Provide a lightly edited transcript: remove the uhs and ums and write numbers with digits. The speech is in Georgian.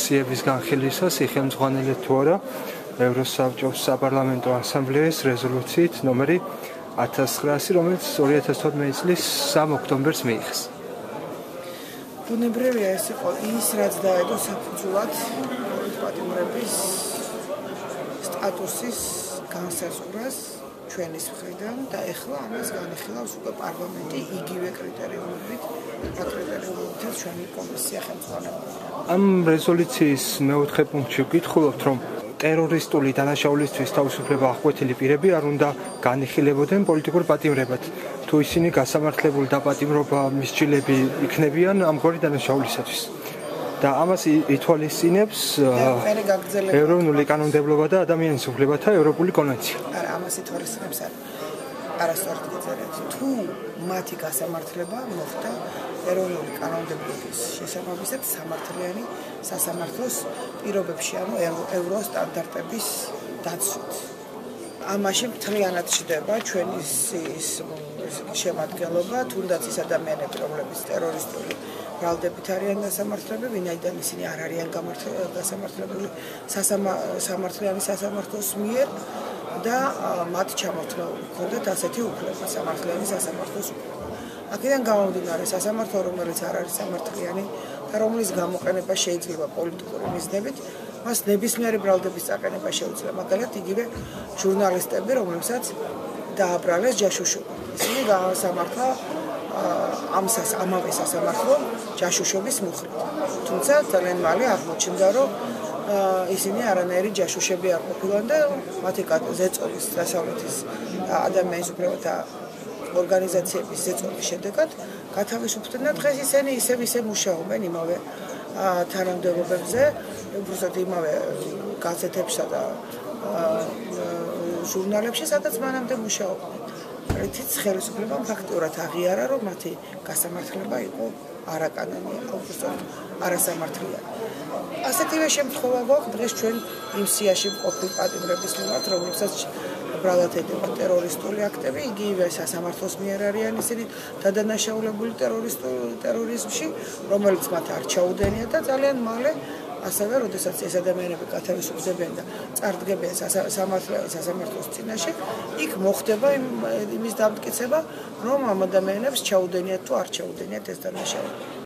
სანქციების განხილვისას იხელმძღვანელეთ თუ არა ევროსაბჭოს საპარლამენტო ასამბლეის რეზოლუციით ნომერი 1900, რომელიც 2012 წლის 3 ოქტომბერს მიიღეს. ბუნებრივია ეს იყო ის, რაც დაედო საფუძვლად პატიმრების სტატუსის განსაზღვრას ჩვენის მხრიდან და ეხლა ამას განიხილავს უკვე პარლამენტი იგივე კრიტერიუმებით, აკრიტერიუმებითაც ჩვენი კომისია ხელმძღვანელობდა. ამ რეზოლუციის მეოთხე პუნქტში ვკითხულობთ, რომ ტერორისტული დანაშაულისთვის თავისუფლება აღკვეთილი პირები არ უნდა განიხილებოდნენ პოლიტიკურ პატიმრებად. თუ ისინი გასამართლებული დაპატიმრება მისჯილები იქნებიან ამგვარი დანაშაულისათვის. და ამას ითვალისწინებს ეროვნული კანონმდებლობა და ადამიანის უფლებათა ევროპული კონვენცია. არა, ამას ითვალისწინებს არასწორად გიწერეთ. თუ მათი გასამართლება მოხდა ეროვნული კანონმდებლობის შესაბამისად სამართლიანი სასამართლოს პირობებში, ანუ ევროს სტანდარტების დაცვით. ამაში მთლიანად ჩდება ჩვენი შემადგენლობა, თუნდაც ის ადამიანები, რომლებიც ტერორისტული ბრალდებით არიან გასამართლებელი, ვინაიდან ისინი არ არიან გასამართლებელი სამართლიანი სასამართლოს მიერ და მათ ჩამოთვლილი ჰქონდათ ასეთი უფლება, სამართლიანი სასამართლოს უფლება. აქედან გამომდინარე, სასამართლო, რომელიც არ არის სამართლიანი და რომლის გამოყენება შეიძლება პოლიტიკური მიზნებით, მას ნებისმიერი ბრალდების წაყენება შეუძლია. მაგალითად, იგივე ჟურნალისტები, რომლებსაც დააბრალეს ჯაშუშობა. ისინი გამოსამართლა ამავე სასამართლო ჯაშუშობის მუხლით. თუმცა ძალიან მალე აღმოჩნდა, რომ ისინი არანაირი ჯაშუშები არ ყოფილან და მათი ზეწოლის დასავლეთის ადამიანის უფლებათა ორგანიზაციების ზეწოლის შედეგად გათავისუფლდნენ და დღეს ისინი ისე მუშაობენ იმავე თანამდებობებზე, უბრალოდ იმავე გაზეთებსა და ჟურნალებში, სადაც მანამდე მუშაობდნენ. რითიც ხელისუფლებამ ფაქტურად აღიარა, რომ მათი გასამართლება იყო არაკანონიანი, უბრალოდ არასამართლიანი. ასეთივე შემთხვევა გვაქვს დღეს ჩვენ იმ სიაში მყოფი პატიმრების მიმართ, რომლებსაც ბრალად ედება ტერორისტული აქტები, იგივე სასამართლოს მიერ არიან ისინი დადანაშაულებული ტერორიზმში, რომელიც მათ არ ჩაუდენია და ძალიან მალე ასევე, როდესაც ეს ადამიანები გათავისუფლდებიან და წარდგებიან სასამართლოს წინაშე, იქ მოხდება იმის დამტკიცება, რომ ამ ადამიანებს ჩაუდენიათ თუ არ ჩაუდენიათ ეს დანაშაულება.